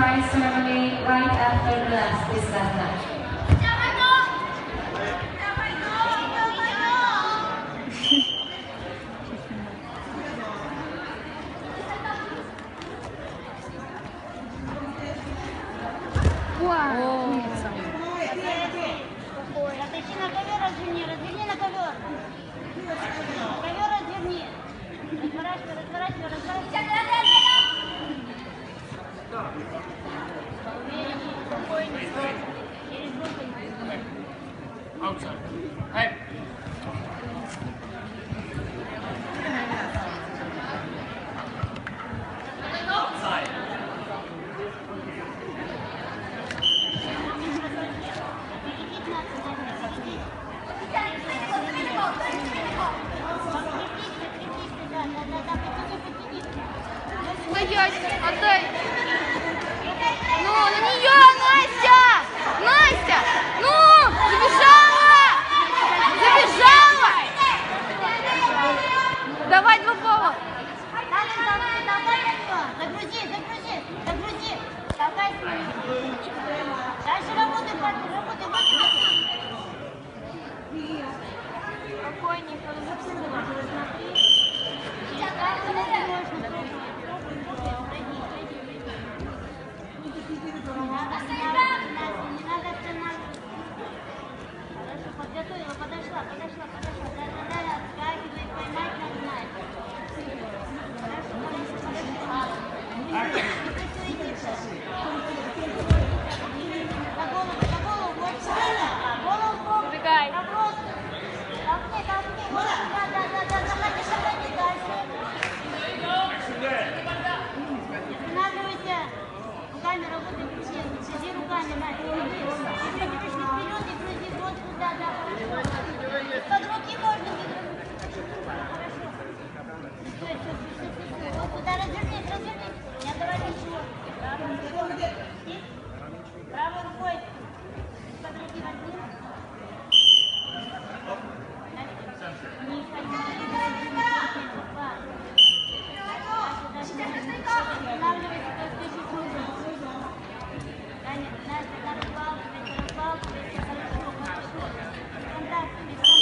prize ceremony right after this last match. Отойди на ковер, разверни на ковер. Ковер разверни. Разворачивай. Увереннее, спокойнее. Через руку. Outside. Hey. Outside. Стоять, отдай. Ну, на нее, Настя! Настя! Ну, забежала! Давай два балла. Загрузи. Толкай. Дальше работай. Спокойненько, смотри. Не надо останавливаться. Хорошо, подготовила, подошла. Да, отскакивай, поймать нажимай. За голову, вот сюда. Голову в бок. Убегай. Толкни. Да, заходи дальше. Останавливайся. Руками работай, сиди руками, Настя. Вперед и грузи вот сюда, да, хорошо. Под руки можно бедро. Хорошо. Стой. Вот сюда развернись. Не отдавай ничего. Правой рукой. Под руки возьми. Не ходи. Останавливайся, только секунду. Настя, на рыбалку, все хорошо. Без контакта.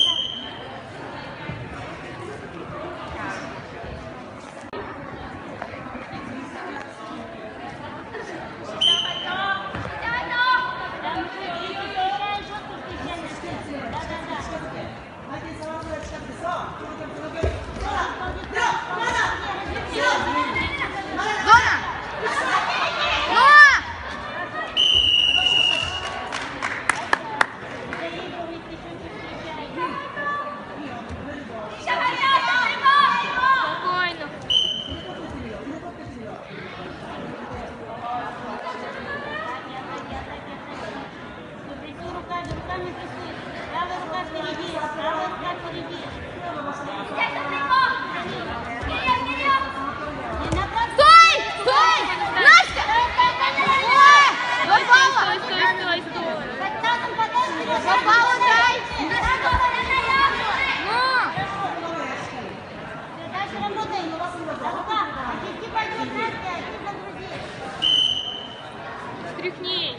Стряхни.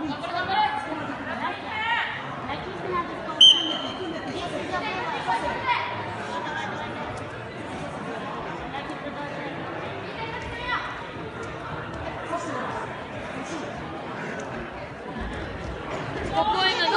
Спокойно,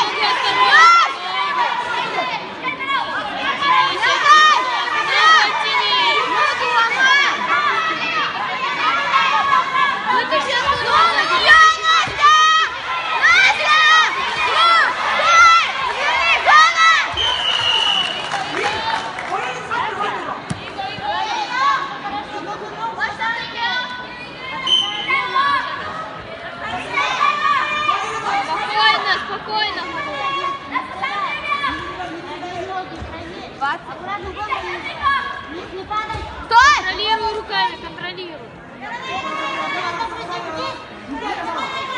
спокойно. Стой! Контролируй руками, контролируй.